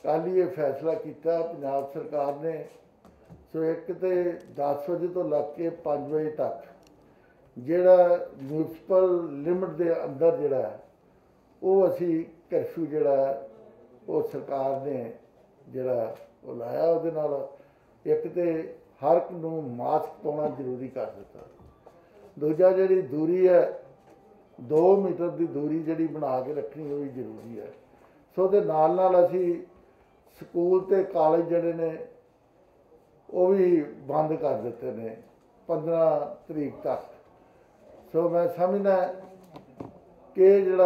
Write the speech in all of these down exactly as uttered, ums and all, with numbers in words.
कल ही ये फैसला किया पंजाब सरकार ने। सो एक तो दस बजे तो लग के पाँच बजे तक जिहड़ा म्यूनसिपल लिमिट के अंदर जिहड़ा वो असी कर्फ्यू जिहड़ा वो सरकार ने जिहड़ा वो लाया उहदे नाल एक तो हर एक नूं मास्क पाउणा जरूरी कर दिता। दूजा जिहड़ी दूरी है दो मीटर की दूरी जिहड़ी बना के रखनी वो भी जरूरी है। सो दे नाल नाल असी स्कूल ते कॉलेज जिहड़े ने वो भी बंद कर दिते ने पंद्रह तरीक तक। सो मैं समझना कि जिहड़ा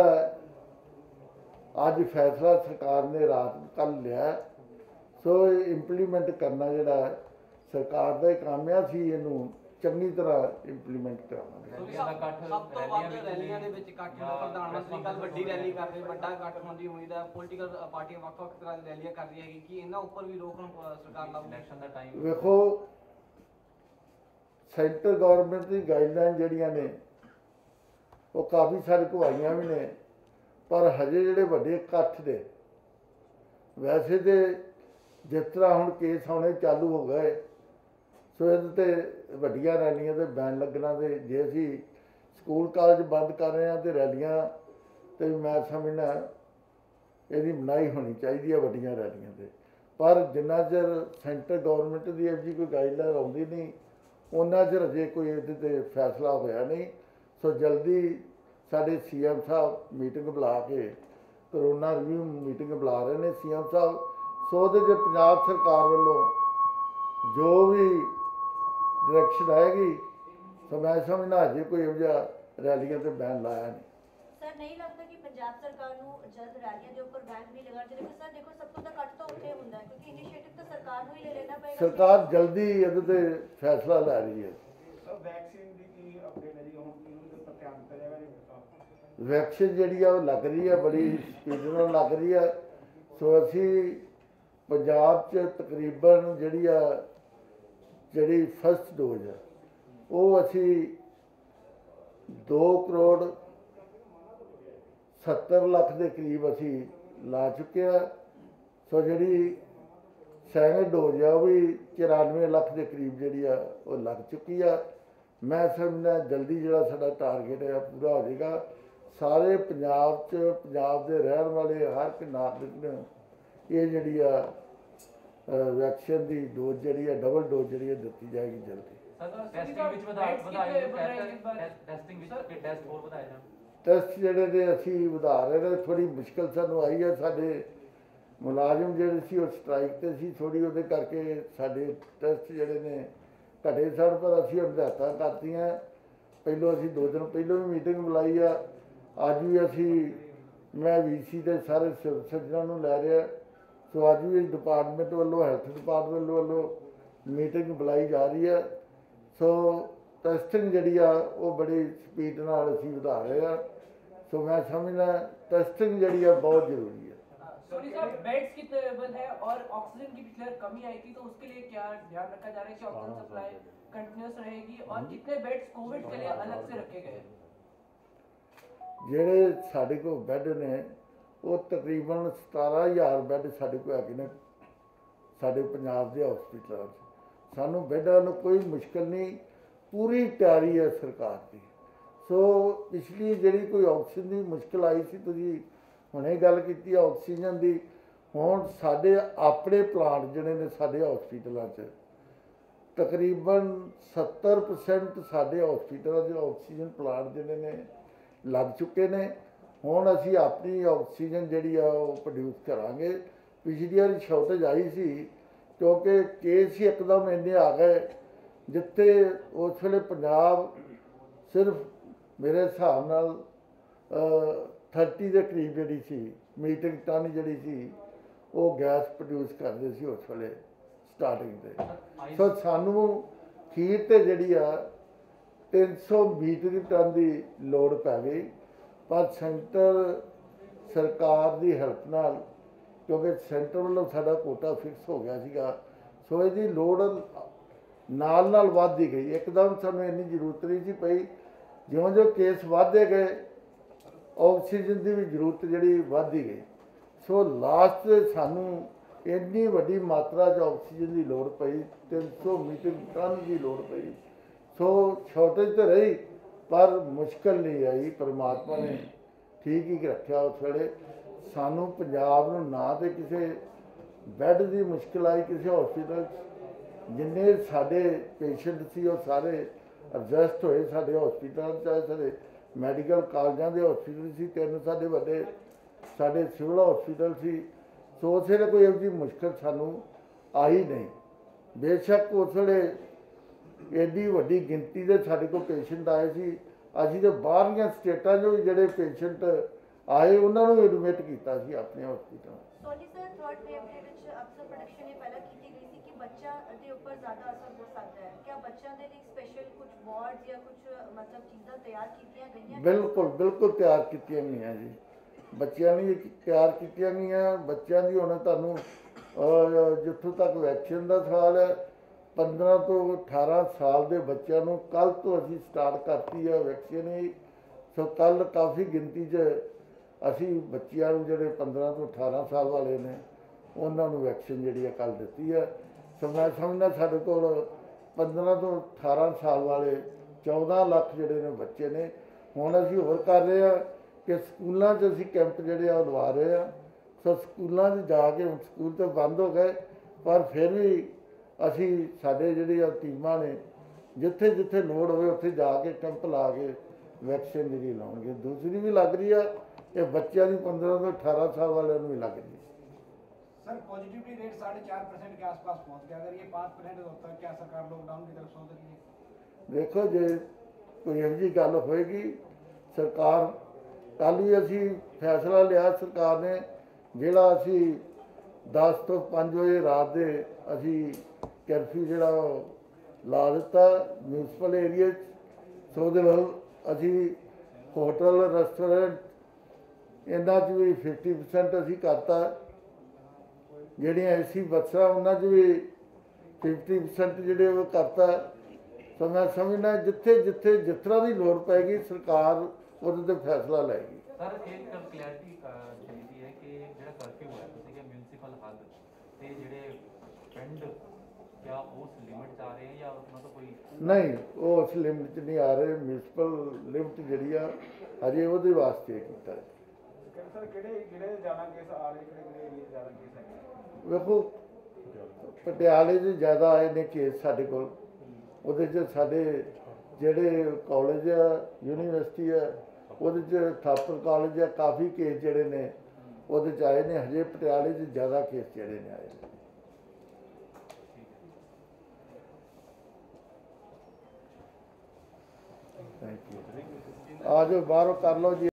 अज फैसला सरकार ने रात कल लिया सो इंप्लीमेंट करना जिहड़ा सरकार का काम है। असीं इहनूं चंगी तरह इंप्लीमेंट करावांगे। सब तो वध रैलियां दे विच इकट्ठ होंदा, प्रधानमंत्री कल वड्डी रैली कर रहे, वड्डा इकट्ठ होने की उम्मीद है। पोलीटिकल पार्टियां वक्-वक् तरह दी रैलियां कर रही है कि इन्हां उपर भी रोक सरकार लाऊ। इलेक्शन दा टाइम वेखो सेंटर गवर्नमेंट की गाइडलाइन जिहड़ियां ने वो काफ़ी सारे घुआइयां भी ने, पर हजे जिहड़े वड्डे इकट्ठ दे वैसे तो जिस तरह हुण केस आने चालू हो गए सो इहदे ते वड्डियां रैलियां ते बैन लगना। तो जे असी स्कूल कॉलेज बंद कर रहे हैं तो रैलियां तो मैं समझना इहदी मनाही होनी चाहिए है वड्डियां रैलियां ते। पर जिन्ना चिर सेंटर गवर्नमेंट की इहो जी कोई गाइडलाइन आउंदी नहीं उन्ना चिर अजे कोई इहदे ते फैसला होया नहीं। सो जल्दी साडे सी एम साहब मीटिंग बुला के करोना रिव्यू मीटिंग बुला रहे हैं सी एम साहब। सो उहदे च पंजाब सरकार वालों जो भी डायरैक्शन आएगी तो मैं समझना अजे कोई इहो जिहा रैलियां ते बैन लाया नहीं। सर नहीं लगता कि पंजाब सरकार नूं जल्द रैलियां दे उपर बैन भी लगाना चाहिए? सर देखो सब तो तक तो उत्थे हुंदा है क्योंकि इनिशिएटिव तो सरकार नूं ही ले लेना पएगा। सरकार जल्दी इहदे ते फैसला लै रही है। सर वैक्सीन दी की अपडेट है जी हुण किहड़े पर ध्यान करेगा जी? वैक्सीन जिहड़ी आ लग रही है बड़ी स्पीड नाल लग रही है। सो असी पंजाब च तकरीबन जिहड़ी आ जिहड़ी फस्ट डोज है वो असी दो करोड़ सत्तर लख के करीब असी ला चुके हैं। सो जिहड़ी सैकंड डोज है वो भी चौरानवे लख के करीब जिहड़ी आ वो लग चुकी है। मैं समझना जल्दी जिहड़ा साडा टारगेट है पूरा हो जाएगा। सारे पंजाब च पंजाब के रहने वाले हर एक नागरिक ने ये जिहड़ी आ वैक्सीन की डोज जिहड़ी है डबल डोज जिहड़ी है दित्ती जाएगी जल्दी। टेस्ट जिहड़े ने असीं वधा रहे हैं। थोड़ी मुश्किल सानूं आई है, साडे मुलाजम जिहड़े सी वो स्ट्राइक ते सी थोड़ी उहदे करके साडे टेस्ट जिहड़े ने घटे सन, पर असीं हदायतां करतीआं। पहलों असीं दो दिन पहलों भी मीटिंग बुलाई आ, अज भी असीं मैं वी सी के सारे सिविल सर्जनां नूं लै रहा। सो अज भी डिपार्टमेंट वालों हैल्थ डिपार्टमेंट वालों मीटिंग बुलाई जा रही है। सो टेस्टिंग जिहड़ी आ वो बड़ी स्पीड नाल असीं वधा रहे हैं। सो मैं समझना टेस्टिंग जिहड़ी आ बहुत जरूरी है। सॉरी सर, बेड्स कितने अवेलेबल है और ऑक्सीजन की पिछले कमी आई थी तो उसके लिए क्या ध्यान रखा जा रहा है कि ऑक्सीजन सप्लाई कंटिन्यूअस रहेगी और कितने बेड्स कोविड के लिए अलग से रखे गए? ਜਿਹੜੇ ਸਾਡੇ ਕੋਲ ਬੈੱਡ ਨੇ ਉਹ ਤਕਰੀਬਨ ਸਤਾਰਾਂ ਹਜ਼ਾਰ ਬੈੱਡ ਸਾਡੇ ਕੋਲ ਹੈਗੇ ਨੇ ਸਾਡੇ ਪੰਜਾਬ ਦੇ ਹਸਪੀਟਲਾਂ 'ਚ। ਸਾਨੂੰ ਬੈੱਡਾਂ ਨੂੰ ਕੋਈ ਮੁਸ਼ਕਿਲ ਨਹੀਂ, ਪੂਰੀ ਤਿਆਰੀ ਹੈ ਸਰਕਾਰ ਦੀ। ਸੋ ਪਿਛਲੀ ਜਿਹੜੀ ਕੋਈ ਆਕਸੀਜਨ ਦੀ ਮੁਸ਼ਕਿਲ ਆਈ ਸੀ ਤੁਸੀਂ ਹੁਣੇ ਗੱਲ ਕੀਤੀ ਆਕਸੀਜਨ ਦੀ, ਹੁਣ ਸਾਡੇ ਆਪਣੇ ਪਲਾਂਟ ਜਿਹੜੇ ਨੇ ਸਾਡੇ ਹਸਪੀਟਲਾਂ 'ਚ ਤਕਰੀਬਨ ਸੱਤਰ ਪਰਸੈਂਟ ਸਾਡੇ ਹਸਪੀਟਲਾਂ 'ਚ ਆਕਸੀਜਨ ਪਲਾਂਟ ਜਿਹੜੇ ਨੇ लग चुके ने। हुण असी अपनी ऑक्सीजन जिहड़ी आ वो प्रोड्यूस करांगे। पिछली बार शॉर्टेज आई सी क्योंकि केस ही एकदम इन्ने आ गए जिथे उस वेले पंजाब सिर्फ मेरे हिसाब नाल थर्टी के करीब जिहड़ी सी मीट्रिक टन जिहड़ी सी वो गैस प्रोड्यूस करते सी उस वेले स्टार्टिंग ते। सो सानू खीर ते जिहड़ी आ तीन सौ मीट्रिक टन की लोड़ पै गई, पर सेंटर सरकार की हेल्प नाल क्योंकि सेंटर वालों साडा कोटा फिक्स हो गया सीगा। सो इसकी लोड़ नाल नाल वधदी गई। एकदम सानूं इन्नी जरूरत नहीं सी पई, ज्यों ज्यों केस वधदे गए ऑक्सीजन की भी जरूरत जिहड़ी वधदी गई। सो लास्ट सानूं ਇੰਨੀ ਵੱਡੀ ਮਾਤਰਾ 'ਚ ਆਕਸੀਜਨ ਦੀ ਲੋੜ ਪਈ, ਤਿੰਨ ਸੌ ਮੀਟ੍ਰਿਕ ਟਨ ਦੀ ਲੋੜ ਪਈ। ਸੋ ਸ਼ਾਰਟੇਜ ਤਾਂ ਰਹੀ ਪਰ ਮੁਸ਼ਕਲ ਨਹੀਂ ਆਈ, ਪਰਮਾਤਮਾ ਨੇ ਠੀਕ ਹੀ ਰੱਖਿਆ। ਉਸ ਵੇਲੇ ਸਾਨੂੰ ਪੰਜਾਬ ਨੂੰ ਨਾ ਤੇ ਕਿਸੇ ਬੈੱਡ ਦੀ ਮੁਸ਼ਕਲ ਆਈ ਕਿਸੇ ਹਸਪੀਟਲ 'ਚ, ਜਿੰਨੇ ਸਾਡੇ ਪੇਸ਼ੈਂਟ ਸੀ ਉਹ ਸਾਰੇ ਐਡਜਸਟ ਹੋਏ ਸਾਡੇ ਹਸਪੀਟਲ, ਚਾਹੇ ਸਾਡੇ ਮੈਡੀਕਲ ਕਾਲਜਾਂ ਦੇ ਹਸਪੀਟਲ ਸੀ, ਤਿੰਨ ਸਾਡੇ ਵੱਡੇ ਸਾਡੇ ਸਿਵਲ ਹਸਪੀਟਲ ਸੀ। ਸੋ ਉਸ ਵੇਲੇ ਕੋਈ ਇਹੋ ਜਿਹੀ ਮੁਸ਼ਕਲ ਸਾਨੂੰ ਆਈ ਨਹੀਂ। ਬੇਸ਼ੱਕ ਉਸ ਵੇਲੇ ਐਡੀ ਵੱਡੀ ਗਿਣਤੀ ਦੇ ਸਾਡੇ ਕੋਲ ਪੇਸ਼ੈਂਟ ਆਏ ਸੀ, ਅਸੀਂ ਤਾਂ ਬਾਹਰਲੀਆਂ ਸਟੇਟਾਂ 'ਚੋਂ ਵੀ ਜਿਹੜੇ ਪੇਸ਼ੈਂਟ ਆਏ ਉਹਨਾਂ ਨੂੰ ਐਡਮਿਟ ਕੀਤਾ ਸੀ ਆਪਣੇ hospital. Soni sir, third wave ਦੇ ਵਿੱਚ ਅਕਸਰ ਪ੍ਰੋਡਕਸ਼ਨ ਇਹ ਪਹਿਲਾਂ ਕੀਤੀ ਗਈ ਸੀ ਕਿ ਬੱਚਾ ਦੇ ਉੱਪਰ ਜ਼ਿਆਦਾ ਅਸਰ ਹੋ ਸਕਦਾ ਹੈ। ਕਿਆ ਬੱਚਿਆਂ ਦੇ ਲਈ ਸਪੈਸ਼ਲ ਕੁਝ ਵਾਰਡ ਜਾਂ ਕੁਝ ਮਤਲਬ ਚੀਜ਼ਾਂ ਤਿਆਰ ਕੀਤੀਆਂ ਗਈਆਂ? ਬਿਲਕੁਲ ਬਿਲਕੁਲ ਤਿਆਰ ਕੀਤੀਆਂ ਗਈਆਂ ਜੀ, ਬੱਚਿਆਂ ਲਈ ਤਿਆਰ ਕੀਤੀਆਂ ਗਈਆਂ। ਬੱਚਿਆਂ ਦੀ ਹੁਣ ਤੁਹਾਨੂੰ ਜਿੱਥੋਂ ਤੱਕ ਵੈਕਸੀਨ ਦਾ ਸਵਾਲ ਹੈ, ਪੰਦਰਾਂ ਤੋਂ ਅਠਾਰਾਂ ਸਾਲ ਦੇ ਬੱਚਿਆਂ ਨੂੰ ਕੱਲ੍ਹ ਤੋਂ ਅਸੀਂ ਸਟਾਰਟ ਕਰਤੀ ਹੈ ਵੈਕਸੀਨ ਹੀ। ਸੋ ਕੱਲ੍ਹ ਕਾਫੀ ਗਿਣਤੀ 'ਚ ਅਸੀਂ ਬੱਚਿਆਂ ਨੂੰ ਜਿਹੜੇ ਪੰਦਰਾਂ ਤੋਂ ਅਠਾਰਾਂ ਸਾਲ ਵਾਲੇ ਨੇ ਉਹਨਾਂ ਨੂੰ ਵੈਕਸੀਨ ਜਿਹੜੀ ਹੈ ਕੱਲ੍ਹ ਦਿੱਤੀ ਹੈ। ਸੋ ਮੈਂ ਸਮਝਦਾ ਸਾਡੇ ਕੋਲ ਪੰਦਰਾਂ ਤੋਂ ਅਠਾਰਾਂ ਸਾਲ ਵਾਲੇ ਚੌਦਾਂ ਲੱਖ ਜਿਹੜੇ ਨੇ ਬੱਚੇ ਨੇ। ਹੁਣ ਅਸੀਂ ਹੋਰ ਕਰ ਰਹੇ ਹਾਂ ਕਿ ਸਕੂਲਾਂ 'ਚ ਅਸੀਂ ਕੈਂਪ ਜਿਹੜੇ ਆ ਉਹ ਲਵਾ ਰਹੇ ਹਾਂ। ਸੋ ਸਕੂਲਾਂ 'ਚ ਜਾ ਕੇ, ਹੁਣ ਸਕੂਲ ਤਾਂ ਬੰਦ ਹੋ ਗਏ ਪਰ ਫਿਰ ਵੀ ਅਸੀਂ ਸਾਡੇ ਜਿਹੜੀਆਂ ਟੀਮਾਂ ਨੇ ਜਿੱਥੇ ਜਿੱਥੇ ਲੋੜ ਹੋਵੇ ਉੱਥੇ ਜਾ ਕੇ ਕੈਂਪ ਲਾ ਕੇ ਵੈਕਸੀਨ ਜਿਹੜੀ ਲਾਉਣਗੇ। ਦੂਸਰੀ ਵੀ ਲੱਗ ਰਹੀ ਆ ਇਹ ਬੱਚਿਆਂ ਦੀ पंद्रह ਤੋਂ अठारह साल वालों में लग रही है। सर पॉजिटिविटी रेट साढ़े चार परसेंट के आसपास पहुंच गया, अगर ये पाँच परसेंट होता है क्या सरकार लॉकडाउन की तरफ सोच रही है? देखो जे कोई ਇਹੋ ਜਿਹੀ ਗੱਲ ਹੋਏਗੀ ਸਰਕਾਰ ਕੱਲ੍ਹ ਵੀ ਅਸੀਂ ਫੈਸਲਾ ਲਿਆ ਸਰਕਾਰ ਨੇ, ਜਿਹੜਾ ਅਸੀਂ दस ਤੋਂ पाँच ਵਜੇ ਰਾਤ ਦੇ ਅਸੀਂ ਕਰਫਿਊ ਜਿਹੜਾ ਲਾ ਦਿੱਤਾ ਮਿਊਨਿਸਪਲ ਏਰੀਆ 'ਚ। ਸੋ ਉਹਦੇ ਵੱਲ ਅਸੀਂ ਹੋਟਲ ਰੈਸਟੋਰੈਂਟ ਇਹਨਾਂ 'ਚ ਵੀ फिफ्टी परसेंट ਅਸੀਂ ਕਰਤਾ। ਜਿਹੜੀਆਂ ਏ ਸੀ ਬੱਸਾਂ ਉਹਨਾਂ 'ਚ ਵੀ फिफ्टी परसेंट ਜਿਹੜੇ ਉਹ ਕਰਤਾ। ਸੋ ਮੈਂ ਸਮਝਦਾ ਜਿੱਥੇ ਜਿੱਥੇ ਜਿਸ ਤਰ੍ਹਾਂ ਦੀ ਲੋੜ ਪੈਗੀ ਸਰਕਾਰ ਉਹਦੇ 'ਤੇ ਫੈਸਲਾ ਲਏਗੀ। ਸਰ ਇੱਕ ਕਲੈਰਿਟੀ ਚਾਹੀਦੀ ਹੈ ਕਿ ਜਿਹੜਾ ਕਰਫਿਊ ਹੈ ਤੁਸੀਂ ਕਿ ਮਿਊਨਿਸਪਲ ਹੱਦ ਤੇ ਜਿਹੜੇ ਪਿੰਡ ਕਿਆ ਉਸ ਲਿਮਿਟ 'ਚ ਆ ਰਹੇ ਹੈ ਜਾਂ ਮਤਲਬ ਕੋਈ ਨਹੀਂ, ਉਹ ਉਸ ਲਿਮਿਟ 'ਚ ਨਹੀਂ ਆ ਰਹੇ। ਮਿਊਨਿਸਪਲ ਲਿਮਿਟ ਜਿਹੜੀ ਆ ਅਜੇ ਉਹਦੇ ਵਾਸਤੇ ਕੀਤਾ ਹੈ। सर किहड़े जिले ज़्यादा केस आ रहे, किहड़े किहड़े एरिया ज़्यादा केस है? ਵੇਖੋ ਪਟਿਆਲੇ 'ਚ ਜ਼ਿਆਦਾ ਆਏ ਨੇ ਕੇਸ ਸਾਡੇ ਕੋਲ। ਉਹਦੇ 'ਚ ਸਾਡੇ ਜਿਹੜੇ ਕਾਲਜ ਆ ਯੂਨੀਵਰਸਿਟੀ ਆ ਉਹਦੇ 'ਚ ਥਾਪਰ ਕਾਲਜ ਆ, ਕਾਫੀ ਕੇਸ ਜਿਹੜੇ ਨੇ ਉਹਦੇ 'ਚ ਆਏ ਨੇ। ਹਜੇ ਪਟਿਆਲੇ 'ਚ ਜ਼ਿਆਦਾ ਕੇਸ ਜਿਹੜੇ ਨੇ ਆਏ ਨੇ। Thank you. ਆ ਜਾਓ ਬਾਹਰੋਂ ਕਰ ਲਓ ਜੀ।